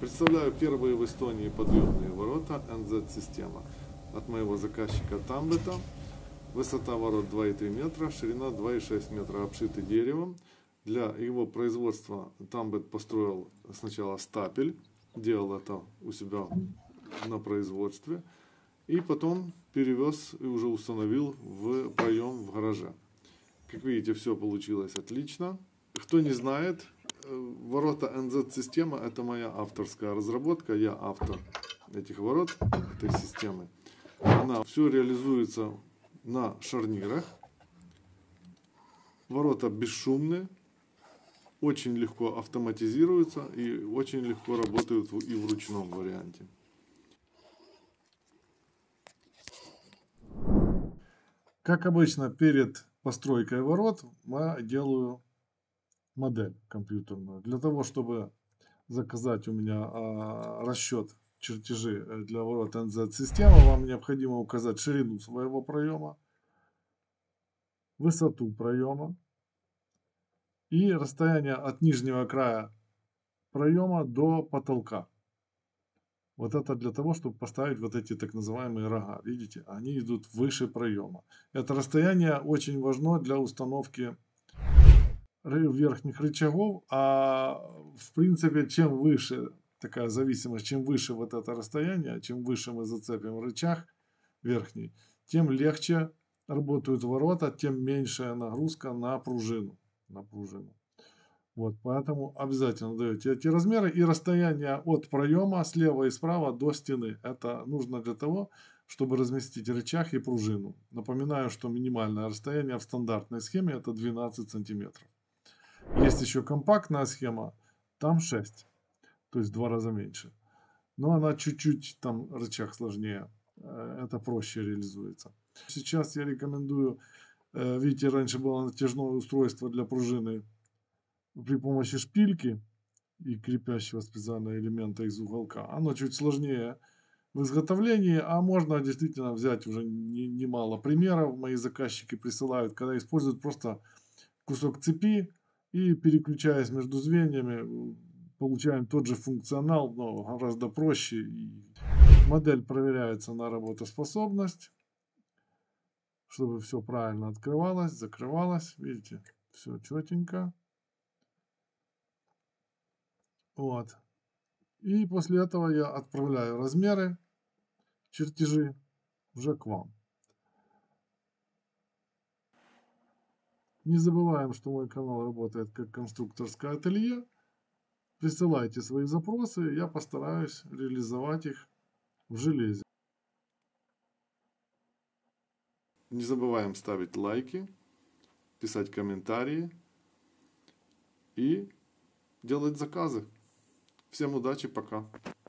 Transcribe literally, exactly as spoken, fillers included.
Представляю первые в Эстонии подъемные ворота эн зет-система от моего заказчика Tambet. Высота ворот два и три метра, ширина два и шесть метра, обшиты деревом. Для его производства Tambet построил сначала стапель, делал это у себя на производстве, и потом перевез и уже установил в проем в гараже. Как видите, все получилось отлично. Кто не знает, ворота эн зет-система — это моя авторская разработка. Я автор этих ворот, этой системы. Она все реализуется на шарнирах. Ворота бесшумные, очень легко автоматизируются и очень легко работают и в ручном варианте. Как обычно, перед постройкой ворот я делаю модель компьютерную. Для того, чтобы заказать у меня а, расчет чертежи для ворот эн зет-системы, вам необходимо указать ширину своего проема, высоту проема и расстояние от нижнего края проема до потолка. Вот это для того, чтобы поставить вот эти так называемые рога. Видите, они идут выше проема. Это расстояние очень важно для установки верхних рычагов, а в принципе, чем выше такая зависимость, чем выше вот это расстояние, чем выше мы зацепим рычаг верхний, тем легче работают ворота, тем меньшая нагрузка на пружину. На пружину. Вот, поэтому обязательно даете эти размеры и расстояние от проема слева и справа до стены. Это нужно для того, чтобы разместить рычаг и пружину. Напоминаю, что минимальное расстояние в стандартной схеме это двенадцать сантиметров. Есть еще компактная схема, там шесть, то есть в два раза меньше. Но она чуть-чуть, там рычаг сложнее, это проще реализуется. Сейчас я рекомендую, видите, раньше было натяжное устройство для пружины при помощи шпильки и крепящего специального элемента из уголка. Оно чуть сложнее в изготовлении, а можно действительно взять уже немало примеров. Мои заказчики присылают, когда используют просто кусок цепи, и переключаясь между звеньями, получаем тот же функционал, но гораздо проще. И модель проверяется на работоспособность, чтобы все правильно открывалось, закрывалось. Видите, все четенько. Вот. И после этого я отправляю размеры, чертежи уже к вам. Не забываем, что мой канал работает как конструкторское ателье. Присылайте свои запросы, я постараюсь реализовать их в железе. Не забываем ставить лайки, писать комментарии и делать заказы. Всем удачи, пока.